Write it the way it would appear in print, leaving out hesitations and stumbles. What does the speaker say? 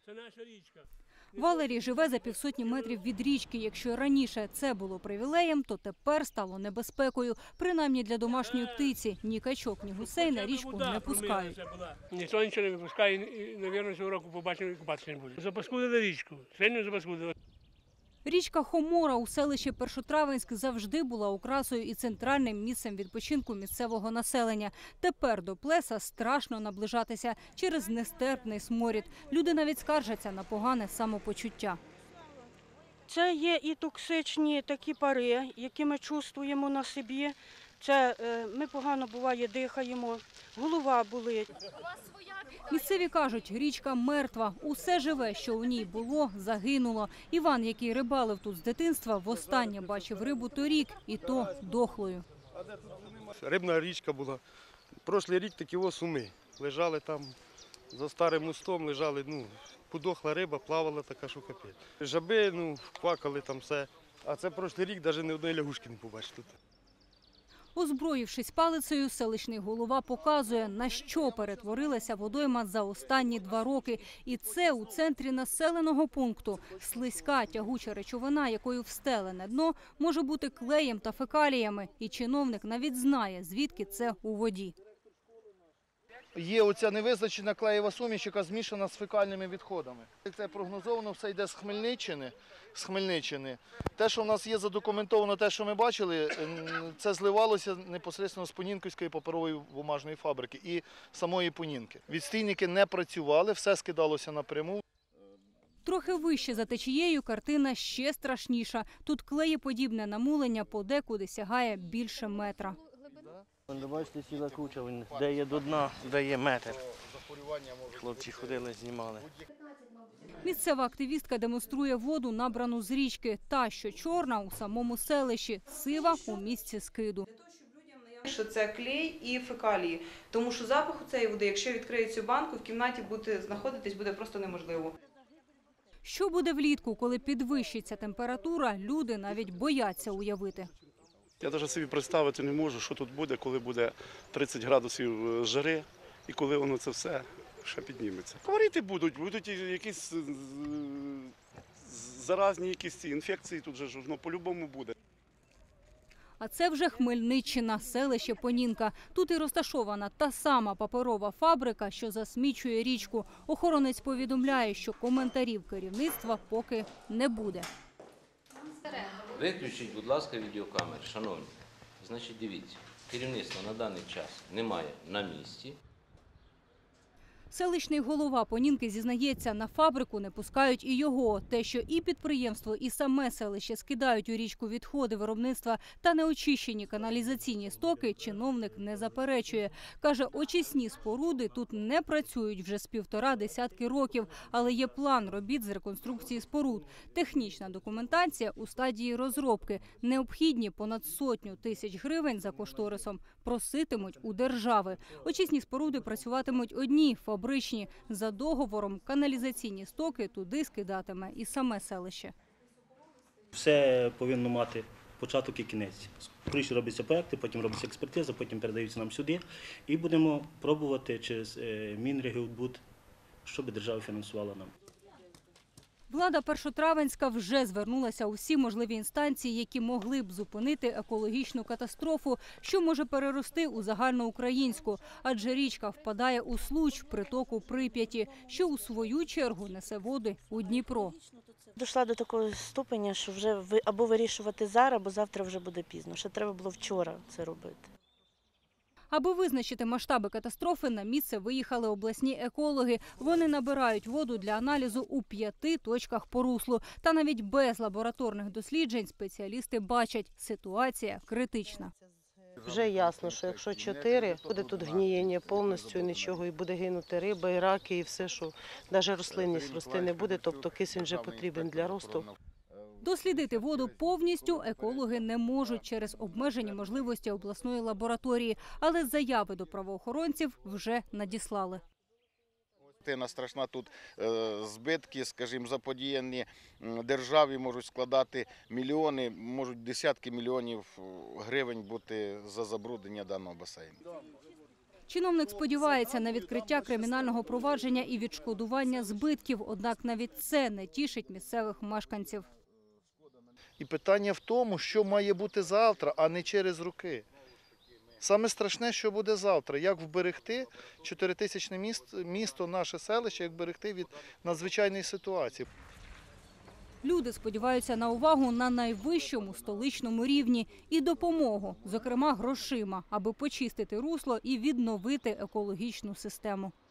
Це наша річка. Валерій живе за 500 метрів від річки. Якщо раніше це було привілеєм, то тепер стало небезпекою. Принаймні для домашньої птиці. Ні качок, ні гусей на річку не пускають. Ніхто нічого не випускає і, мабуть, цього року побачимо, і купатися не буде. Запаскудили річку, сильно запаскудили. Річка Хомора у селищі Першотравенськ завжди була окрасою і центральним місцем відпочинку місцевого населення. Тепер до плеса страшно наближатися через нестерпний сморід. Люди навіть скаржаться на погане самопочуття. Це є і токсичні такі пари, які ми чувствуємо на собі. Це ми погано буває дихаємо, голова болить. Місцеві кажуть, річка мертва. Усе живе, що у ній було, загинуло. Іван, який рибалив тут з дитинства, востаннє бачив рибу торік, і то дохлою. Рибна річка була. Прошлий рік такі суми. Лежали там за старим мостом, лежали, подохла риба, плавала така, що капець. Жаби, квакали там все. А це прошлий рік навіть ні одної лягушки не побачив тут. Озброївшись палицею, селищний голова показує, на що перетворилася водойма за останні 2 роки. І це у центрі населеного пункту. Слизька тягуча речовина, якою встелене дно, може бути клеєм та фекаліями. І чиновник навіть знає, звідки це у воді. Є оця невизначена клеєва суміш, яка змішана з фекальними відходами. Це прогнозовано все йде з Хмельниччини. Те, що в нас є задокументовано, те, що ми бачили, це зливалося непосередньо з Понінківської паперової бумажної фабрики і самої Понінки. Відстійники не працювали, все скидалося напряму. Трохи вище за течією картина ще страшніша. Тут клеєподібне намулення подекуди сягає більше метра. Бачите, ціла куча, де є до дна, де є метр. Хлопці ходили, знімали. Місцева активістка демонструє воду, набрану з річки. Та, що чорна у самому селищі, сива у місці скиду. Що це клей і фекалії, тому що запах у цієї води, якщо відкриють цю банку, в кімнаті знаходитись буде просто неможливо. Що буде влітку, коли підвищиться температура, люди навіть бояться уявити. Я навіть собі представити не можу, що тут буде, коли буде 30 градусів жари і коли воно це все ще підніметься. Хворіти будуть якісь заразні якісь інфекції, тут же воно по-любому буде. А це вже Хмельниччина, селище Понінка. Тут і розташована та сама паперова фабрика, що засмічує річку. Охоронець повідомляє, що коментарів керівництва поки не буде. Виключіть, будь ласка, відеокамери, шановні. Значить, дивіться, керівництва на даний час немає на місці. Селищний голова Понінки зізнається, на фабрику не пускають і його. Те, що і підприємство, і саме селище скидають у річку відходи виробництва та неочищені каналізаційні стоки, чиновник не заперечує. Каже, очисні споруди тут не працюють вже з 1,5 десятки років, але є план робіт з реконструкції споруд. Технічна документація у стадії розробки. Необхідні понад 100 тисяч гривень за кошторисом. Проситимуть у держави. Очисні споруди працюватимуть одні, фабричні. За договором каналізаційні стоки туди скидатиме і саме селище. Все повинно мати початок і кінець. Скоріше робляться проекти, потім робиться експертиза, потім передаються нам сюди. І будемо пробувати через Мінрегіонбуд, щоб держава фінансувала нам. Влада Першотравенська вже звернулася у всі можливі інстанції, які могли б зупинити екологічну катастрофу, що може перерости у загальноукраїнську. Адже річка впадає у случ притоку Прип'яті, що у свою чергу несе води у Дніпро. Дійшла до такого ступеня, що вже або вирішувати зараз, або завтра вже буде пізно. Ще треба було вчора це робити. Аби визначити масштаби катастрофи, на місце виїхали обласні екологи. Вони набирають воду для аналізу у 5 точках по руслу. Та навіть без лабораторних досліджень спеціалісти бачать – ситуація критична. Вже ясно, що якщо 4, буде тут гнієння повністю, нічого, і буде гинути риба, і раки, і все, що навіть рослинність рости не буде, тобто кисень вже потрібен для росту. Дослідити воду повністю екологи не можуть через обмежені можливості обласної лабораторії, але заяви до правоохоронців вже надіслали. Картина страшна, тут збитки, скажімо, заподіяні державі можуть складати мільйони, можуть десятки мільйонів гривень бути за забруднення даного басейну. Чиновник сподівається на відкриття кримінального провадження і відшкодування збитків, однак навіть це не тішить місцевих мешканців. І питання в тому, що має бути завтра, а не через роки. Саме страшне, що буде завтра. Як вберегти 4000-не місто, наше селище, як вберегти від надзвичайної ситуації. Люди сподіваються на увагу на найвищому столичному рівні і допомогу, зокрема грошима, аби почистити русло і відновити екологічну систему.